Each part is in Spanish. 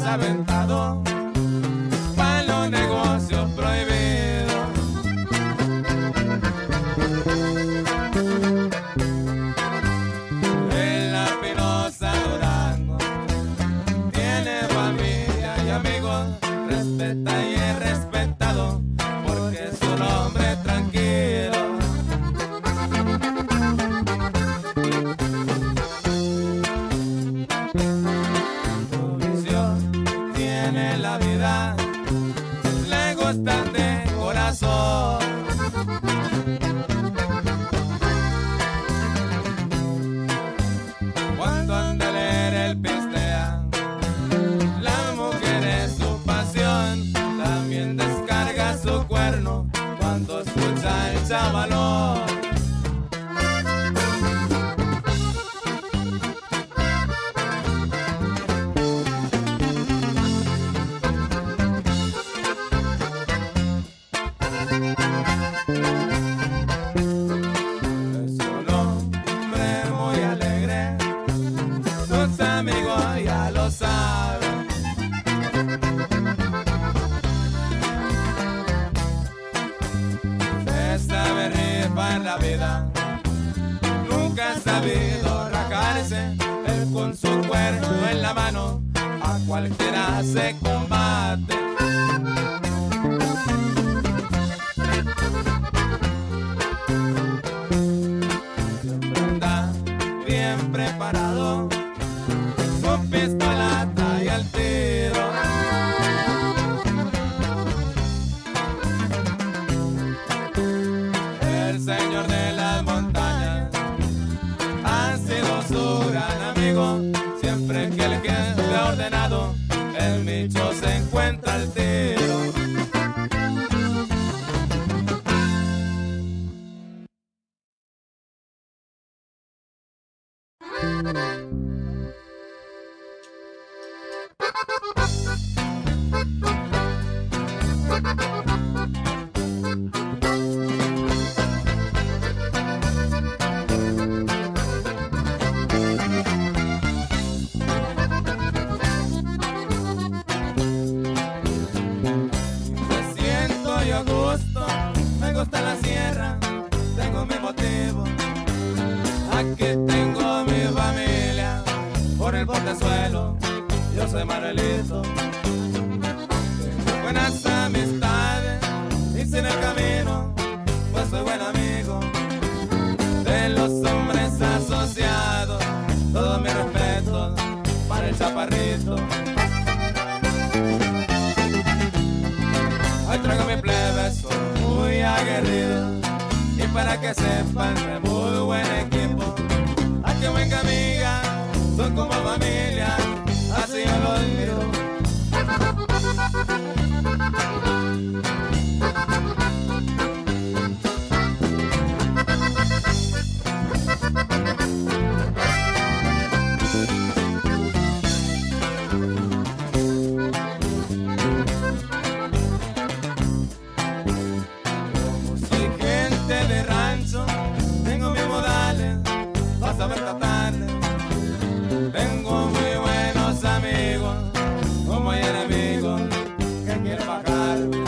aventado pa' los negocios prohibidos. En la Pinoza Durango tiene familia y amigos, respeta y es respetado porque es un hombre tranquilo. Su visión tiene la vida, le gustan de corazón. Cuando anda a leer el pistea, la mujer es su pasión. También descarga su cuerno cuando escucha el chavalón. Es un hombre muy alegre, sus amigos ya lo saben. Se sabe rifar la vida, nunca ha sabido rajarse. Él con su cuerno en la mano a cualquiera se combate. Siempre anda bien preparado, su pistola trae al tiro. El señor de las montañas ha sido su gran amigo. Siempre que el jefe ha ordenado, el Micho se encuentra al tiro. Me siento yo a gusto, me gusta la sierra, tengo mi motivo. Aquí tengo mi familia, por el botezuelo, yo soy Manuelito. Tengo buenas amistades, hice en el camino, pues soy buen amigo. De los hombres asociados, todo mi respeto para el chaparrito. Hoy traigo mi plebe, soy muy aguerrido, y para que sepan de muy buen equipo. Aquí venga amiga, son como familia, así yo lo digo. Como soy gente de rancho, tengo mis modales, vas a ver tratarle. Tengo muy buenos amigos, como hay enemigos que quieren bajarme.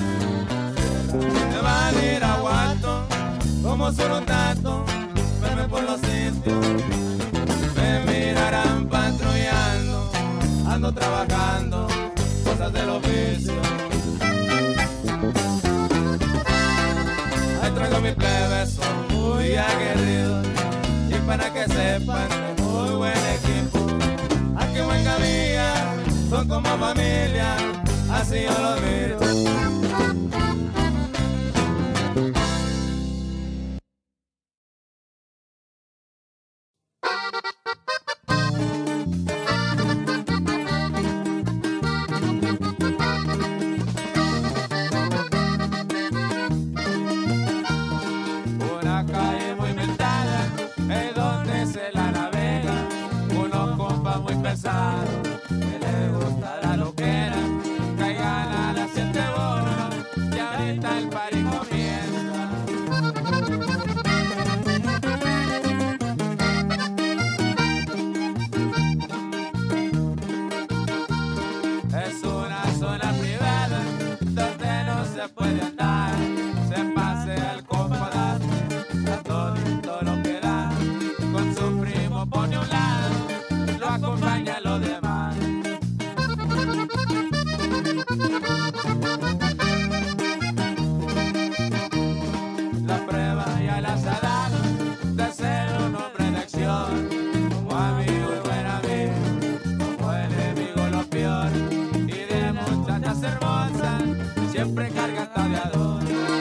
Se van a ir a Guato, como solo un tato, verme por los sitios. Me mirarán patrullando, ando trabajando, cosas del oficio. Ahí traigo mi plebe, son muy aguerridos, y para que sepan de muy buen equipo. Aquí venga mía, son como familia, así yo los miro. Una calle muy inventada, es donde se la navega, unos compas muy pesados, que les gusta la loquera, caigan a las 7 siempre carga tabiador.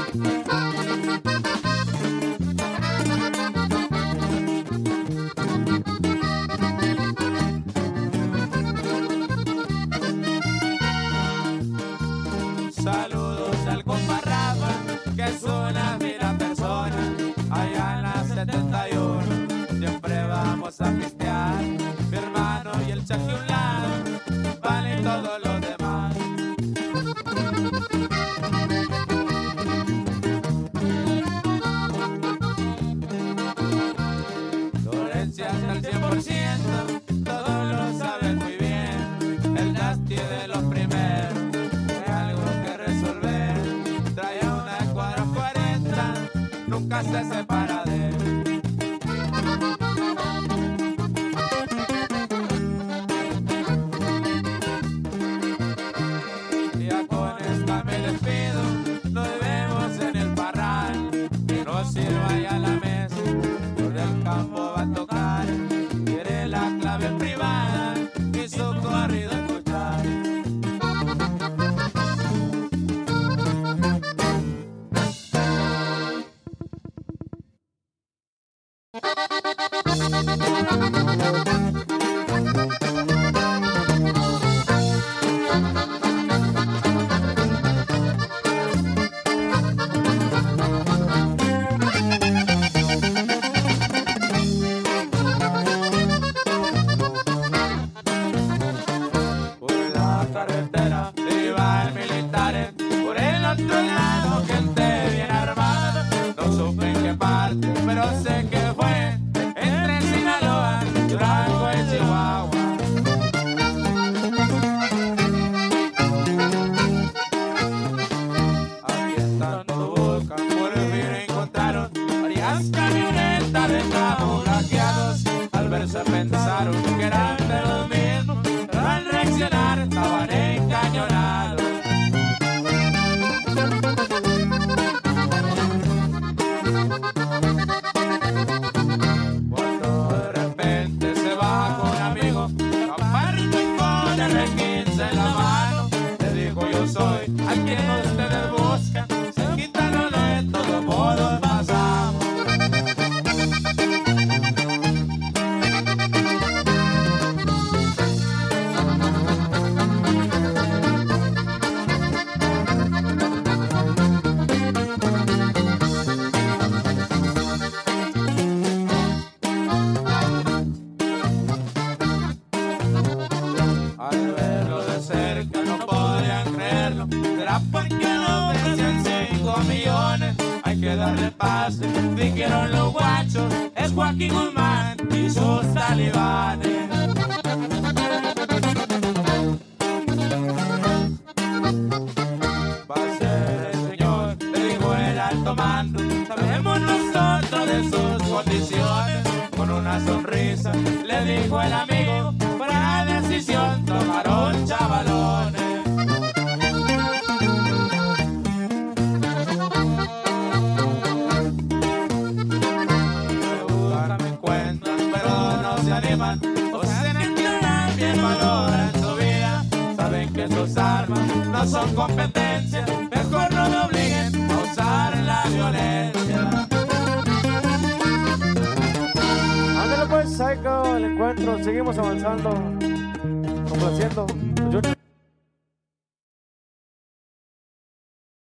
Saludos al compa Rafa, que es una fina persona, allá en la 71, siempre vamos a pistear, mi hermano y el Chucky a un lado, valen todos los demás. Florencia hasta el 100%, todos lo saben muy bien, el Nasty de los primeros. Nunca se separa de él. Ya con esta me despido, nos vemos en el parral, que no sirva ya la mesa, por el campo va a tocar, quiere la clave privada y su corrido escuchar. Carretera iban militares, por el otro lado gente bien armada, no supe en qué parte, pero sé que fue entre Sinaloa, Durango y Chihuahua. Aquí están todos buscan, por fin encontraron varias camionetas de camuflajeados, al verse pensaron que eran de los mismos, pero al reaccionar estaban encañonados. Cuando de repente se baja con un amigo, aparte con el R15 en la mano, le dijo: yo soy a quien ustedes buscan, se quitaron de todos modos pasamos. Al verlo de cerca no podrían creerlo, será porque no ofrecen 5 millones, hay que darle pase, dijeron los guachos, es Joaquín Guzmán y sus talibanes. Va a ser el señor, le dijo el alto mando, sabemos nosotros de sus condiciones, con una sonrisa le dijo el amigo, para la decisión tomaron chavalones. Me encuentran, pero no se animan, o se entran bien valoran su vida, saben que sus armas no son competencia, mejor no me obliguen a usar la violencia. Ándale pues, ahí quedó el encuentro, seguimos avanzando, complaciendo.